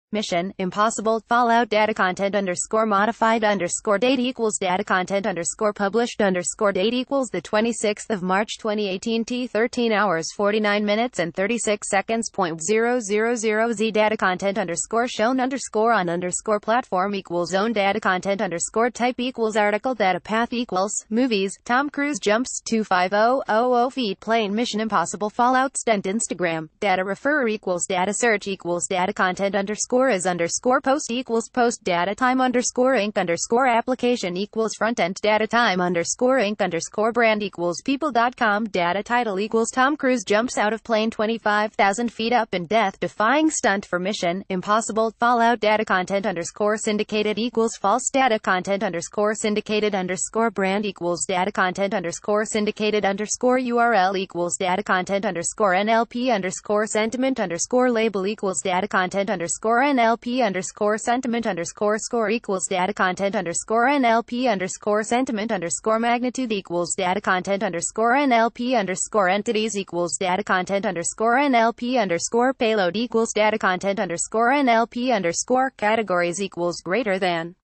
Mission Impossible Fallout data content underscore modified underscore date equals data content underscore published underscore date equals the 26th of March 2018 T 13 hours 49 minutes and 36 seconds .000 Z data content underscore shown underscore on underscore platform equals zone data content underscore type equals article data path equals movies Tom Cruise jumps 25000 feet plane Mission Impossible Fallout stunt Instagram data refer equals data search equals data content underscore is underscore post equals post data time underscore inc underscore application equals front end data time underscore inc underscore brand equals people.com data title equals Tom Cruise jumps out of plane 25,000 feet up in death defying stunt for Mission Impossible Fallout data content underscore syndicated equals false data content underscore syndicated underscore brand equals data content underscore syndicated underscore URL equals data content underscore NLP underscore sentiment underscore label equals data content underscore NLP underscore sentiment underscore score equals data content underscore NLP underscore sentiment underscore magnitude equals data content underscore NLP underscore entities equals data content underscore NLP underscore payload equals data content underscore NLP underscore categories equals greater than